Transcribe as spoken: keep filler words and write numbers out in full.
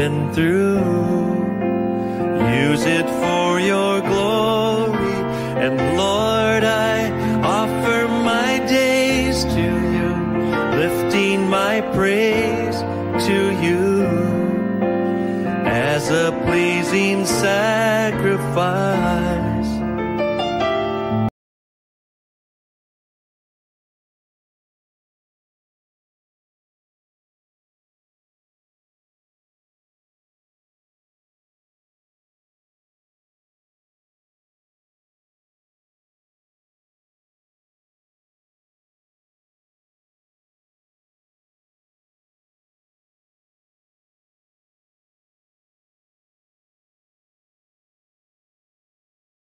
and through. Use it for your glory, and Lord, I offer my days to you, lifting my praise to you as a pleasing sacrifice.